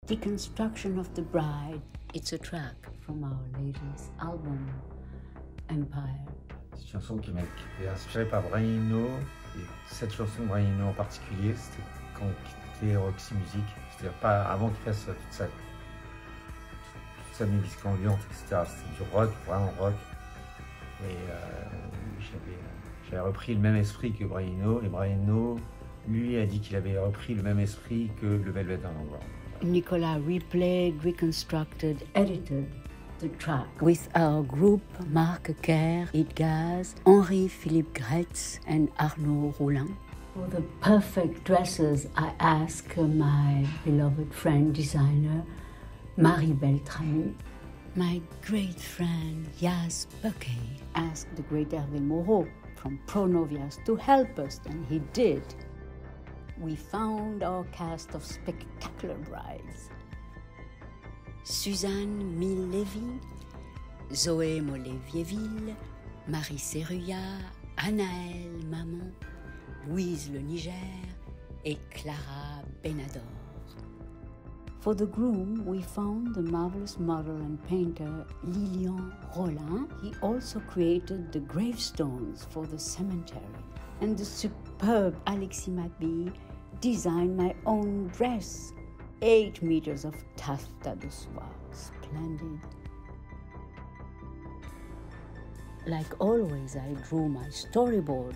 Deconstruction of the Bride. It's a track from our latest album, Empire. C'est une chanson qui m'a été inspirée par Brian Eno. Et cette chanson de Brian Eno en particulier, c'était quand il quittait Roxy Music. C'est-à-dire pas avant qu'il fasse toute sa musique ambiante, etc. C'était du rock, vraiment rock. Et j'avais repris le même esprit que Brian Eno. Et Brian Eno, lui, a dit qu'il avait repris le même esprit que le Velvet Underground. Nicolas replayed, reconstructed, edited the track with our group Marc Kerr, Idgaz, Henri-Philippe Gretz and Arnaud Roulin. For the perfect dresses, I asked my beloved friend designer Marie Beltrami. My great friend Yas Buckey asked the great Hervé Moreau from Pronovias to help us, and he did. We found our cast of spectacular brides. Suzanne Mille-Lévy, Zoé Mollet-Vieville, Marie Serruya, Anaëlle Mamon, Louise Le Niger et Clara Benador. For the groom, we found the marvelous model and painter Lilian Rollin. He also created the gravestones for the cemetery. And the superb Alexis Macbee designed my own dress. 8 meters of taffeta de soie. Splendid. Like always, I drew my storyboard.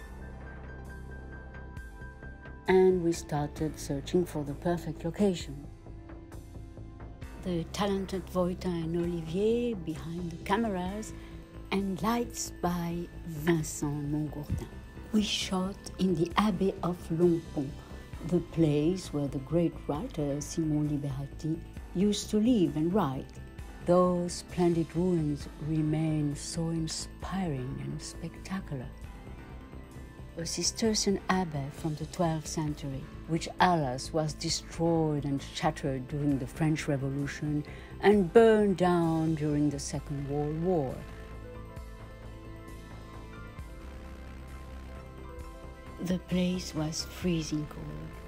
And we started searching for the perfect location. The talented Voitin and Olivier behind the cameras, and lights by Vincent Mongourdin. We shot in the Abbey of Longpont, the place where the great writer Simon Liberati used to live and write. Those splendid ruins remain so inspiring and spectacular. A Cistercian abbey from the 12th century, which alas was destroyed and shattered during the French Revolution and burned down during the Second World War. The place was freezing cold.